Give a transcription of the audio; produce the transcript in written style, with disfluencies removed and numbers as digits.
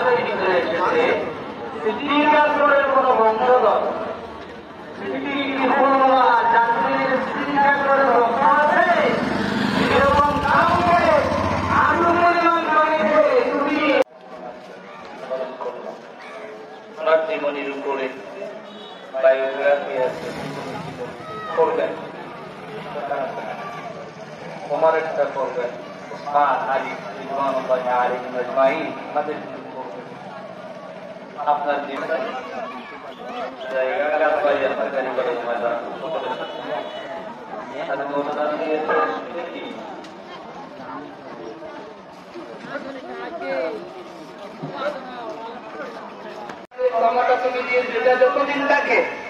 আমাদের ভিতরে এসেছে সিদ্দিক আকবরের কোনো বংশধর সিদ্দিক জাতির সিদ্দিক আকবরের বংশ আছে এরকম কাউকে আনুমোদন করেছে তুমি ওনার জীবনীর উপরে বায়োগ্রাফি আছে করবেন ওমরেরটা করবেন উসমান আলী রিদওয়ানুল্লাহি আলাইহিম আজমাইন আমাদের আপনার জীবন জায়গা পাই আপনার গাড়ি করে ময়দান আমি অনুদান দিয়েছি ক্ষমতা তুমি দিয়ে যেটা যতদিন থাকে